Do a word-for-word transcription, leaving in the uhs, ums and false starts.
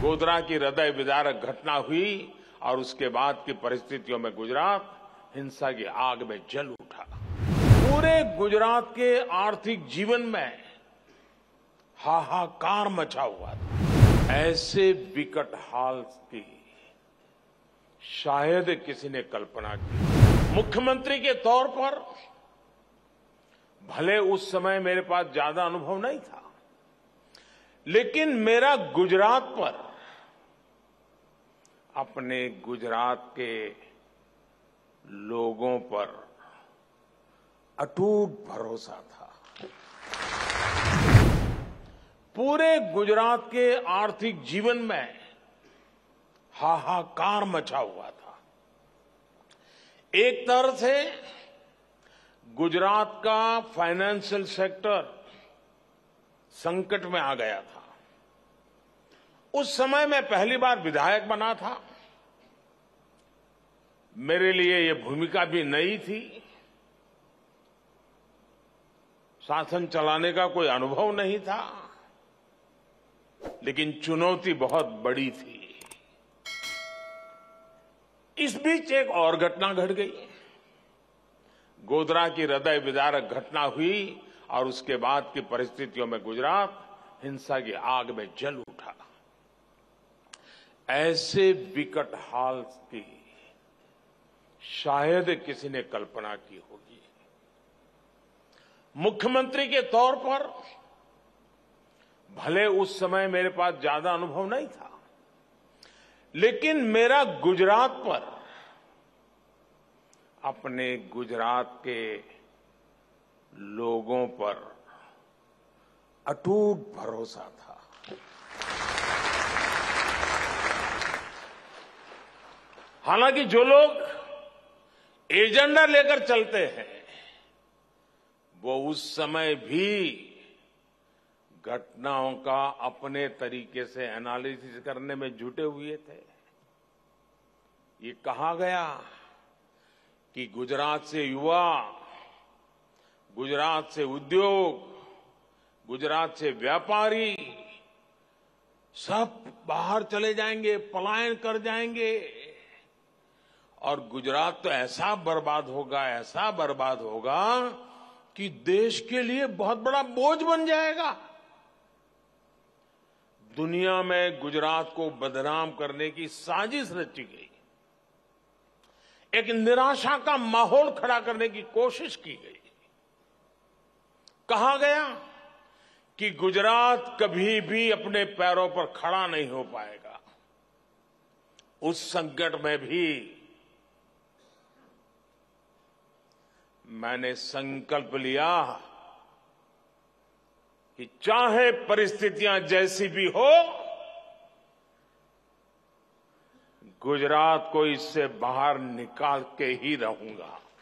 गोधरा की हृदय विदारक घटना हुई और उसके बाद की परिस्थितियों में गुजरात हिंसा की आग में जल उठा। पूरे गुजरात के आर्थिक जीवन में हाहाकार मचा हुआ था। ऐसे विकट हाल की शायद किसी ने कल्पना की। मुख्यमंत्री के तौर पर भले उस समय मेरे पास ज्यादा अनुभव नहीं था, लेकिन मेरा गुजरात पर, अपने गुजरात के लोगों पर अटूट भरोसा था। पूरे गुजरात के आर्थिक जीवन में हाहाकार मचा हुआ था। एक तरह से गुजरात का फाइनेंशियल सेक्टर संकट में आ गया था। उस समय मैं पहली बार विधायक बना था। मेरे लिए ये भूमिका भी नई थी। शासन चलाने का कोई अनुभव नहीं था, लेकिन चुनौती बहुत बड़ी थी। इस बीच एक और घटना घट गई। गोधरा की हृदय विदारक घटना हुई और उसके बाद की परिस्थितियों में गुजरात हिंसा की आग में जल उठा। ऐसे विकट हाल की शायद किसी ने कल्पना की होगी। मुख्यमंत्री के तौर पर भले उस समय मेरे पास ज्यादा अनुभव नहीं था, लेकिन मेरा गुजरात पर, अपने गुजरात के लोगों पर अटूट भरोसा था। हालांकि जो लोग एजेंडा लेकर चलते हैं, वो उस समय भी घटनाओं का अपने तरीके से एनालिसिस करने में जुटे हुए थे। ये कहा गया कि गुजरात से युवा, गुजरात से उद्योग, गुजरात से व्यापारी सब बाहर चले जाएंगे, पलायन कर जाएंगे और गुजरात तो ऐसा बर्बाद होगा, ऐसा बर्बाद होगा कि देश के लिए बहुत बड़ा बोझ बन जाएगा। दुनिया में गुजरात को बदनाम करने की साजिश रची गई। एक निराशा का माहौल खड़ा करने की कोशिश की गई। कहा गया कि गुजरात कभी भी अपने पैरों पर खड़ा नहीं हो पाएगा। उस संकट में भी मैंने संकल्प लिया कि चाहे परिस्थितियां जैसी भी हो, गुजरात को इससे बाहर निकाल के ही रहूंगा।